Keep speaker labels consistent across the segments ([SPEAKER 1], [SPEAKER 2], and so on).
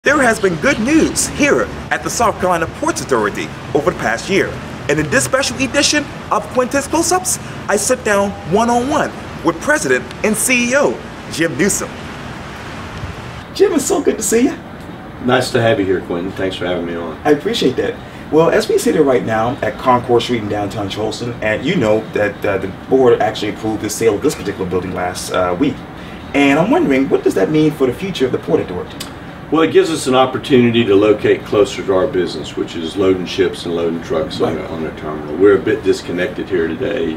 [SPEAKER 1] There has been good news here at the South Carolina Ports Authority over the past year. And in this special edition of Quintet's Close-Ups, I sit down one-on-one with President and CEO Jim Newsome. Jim, it's so good to see you.
[SPEAKER 2] Nice to have you here, Quentin. Thanks for having me on.
[SPEAKER 1] I appreciate that. Well, as we sit here right now at Concord Street in downtown Charleston, and you know that the board actually approved the sale of this particular building last week. And I'm wondering, what does that mean for the future of the Port Authority?
[SPEAKER 2] Well, it gives us an opportunity to locate closer to our business, which is loading ships and loading trucks on a terminal. We're a bit disconnected here today,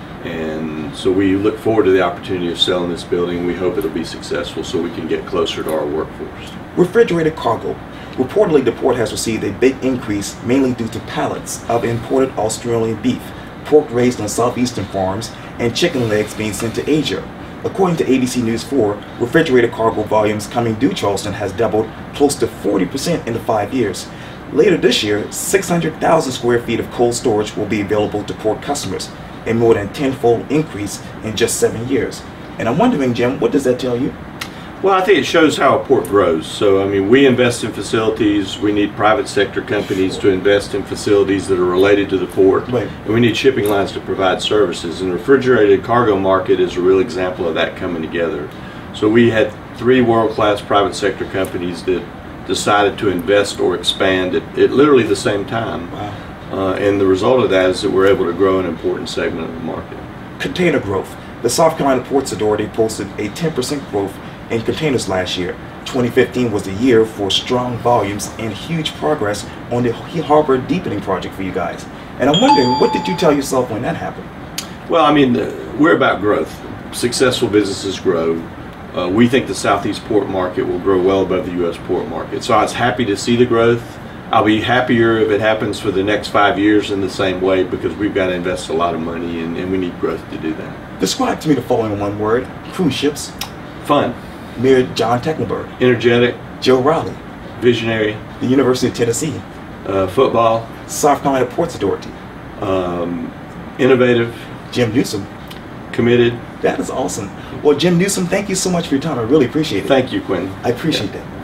[SPEAKER 2] and so we look forward to the opportunity of selling this building. We hope it'll be successful so we can get closer to our workforce.
[SPEAKER 1] Refrigerated cargo. Reportedly, the port has received a big increase mainly due to pallets of imported Australian beef, pork raised on southeastern farms, and chicken legs being sent to Asia. According to ABC News 4, refrigerated cargo volumes coming due Charleston has doubled close to 40% in the 5 years. Later this year, 600,000 square feet of cold storage will be available to port customers, a more than tenfold increase in just 7 years. And I'm wondering, Jim, what does that tell you?
[SPEAKER 2] Well, I think it shows how a port grows. So, I mean, we invest in facilities. We need private sector companies to invest in facilities that are related to the port.
[SPEAKER 1] Right.
[SPEAKER 2] And we need shipping lines to provide services. And the refrigerated cargo market is a real example of that coming together. So we had 3 world-class private sector companies that decided to invest or expand at literally the same time.
[SPEAKER 1] Wow.
[SPEAKER 2] And the result of that is that we're able to grow an important segment of the market.
[SPEAKER 1] Container growth. The South Carolina Ports Authority posted a 10% growth in containers last year. 2015 was the year for strong volumes and huge progress on the harbor deepening project for you guys. And I'm wondering, what did you tell yourself when that happened?
[SPEAKER 2] Well, I mean, we're about growth. Successful businesses grow. We think the Southeast port market will grow well above the U.S. port market. So I was happy to see the growth. I'll be happier if it happens for the next 5 years in the same way, because we've got to invest a lot of money and we need growth to do that.
[SPEAKER 1] Describe to me the following in one word: cruise ships.
[SPEAKER 2] Fun.
[SPEAKER 1] Mayor John Tecklenburg.
[SPEAKER 2] Energetic.
[SPEAKER 1] Joe Rowley.
[SPEAKER 2] Visionary.
[SPEAKER 1] The University of Tennessee.
[SPEAKER 2] Football.
[SPEAKER 1] South Carolina Ports Authority.
[SPEAKER 2] Innovative.
[SPEAKER 1] Jim Newsome.
[SPEAKER 2] Committed.
[SPEAKER 1] That is awesome. Well, Jim Newsome, thank you so much for your time. I really appreciate it.
[SPEAKER 2] Thank you, Quentin.
[SPEAKER 1] I appreciate that.